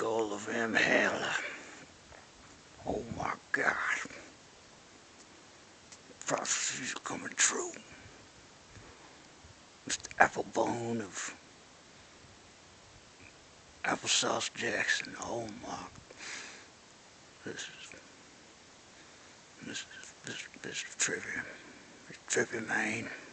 skull of him, hell. Oh my God. Prophecies are coming true. Mr. Applebone of Applesauce Jackson. Oh my. This is trippy. It's trippy, man.